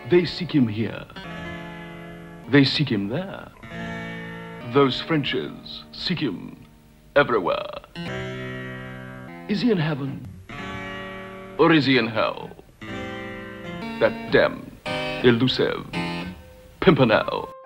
They seek him here. They seek him there. Those Frenches seek him everywhere. Is he in heaven? Or is he in hell? That damned, elusive Pimpernel.